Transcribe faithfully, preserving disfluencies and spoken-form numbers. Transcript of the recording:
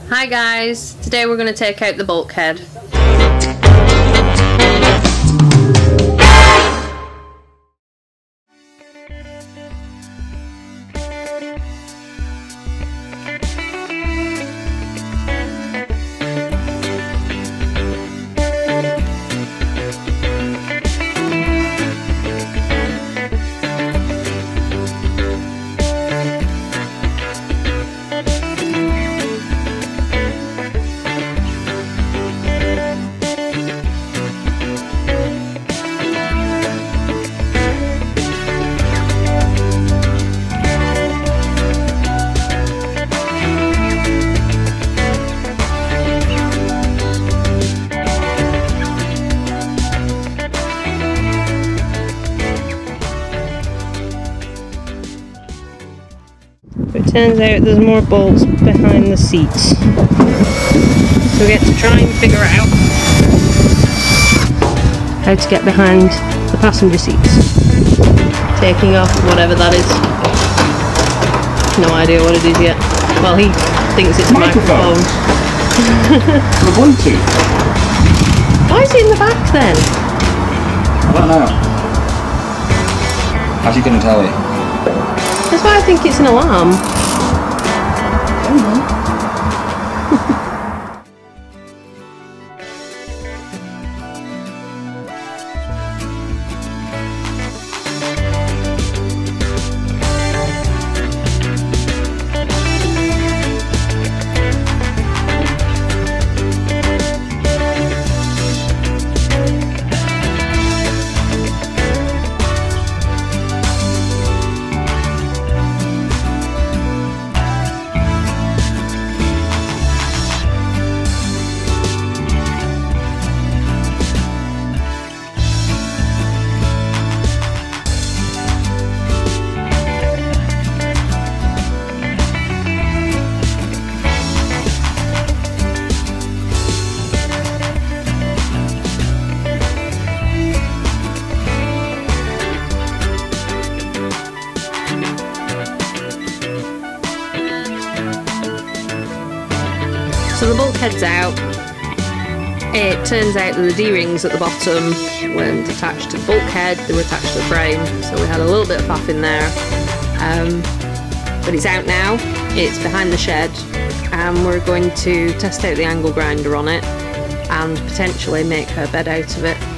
Hi guys, today we're going to take out the bulkhead. It turns out there's more bolts behind the seats, so we get to try and figure out how to get behind the passenger seats. Taking off whatever that is. No idea what it is yet. Well, he thinks it's a microphone. The Bluetooth. Why is it in the back then? I don't know. How's he going to tell you? That's why I think it's an alarm. I don't know. So the bulkhead's out. It turns out that the D-rings at the bottom weren't attached to the bulkhead, they were attached to the frame, so we had a little bit of faff in there. Um, but it's out now, it's behind the shed, and we're going to test out the angle grinder on it and potentially make her bed out of it.